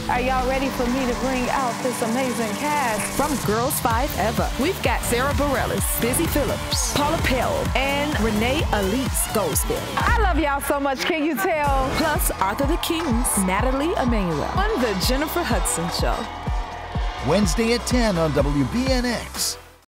Are y'all ready for me to bring out this amazing cast? From Girls5Eva, we've got SARA, Busy Phillips, PAULA, PELL, and RENÉE, ELISE, GOLDSBERRY. I love y'all so much, can you tell? Plus, Arthur the King's NATHALIE EMMANUEL on The Jennifer Hudson Show. Wednesday at 10 on WBNX.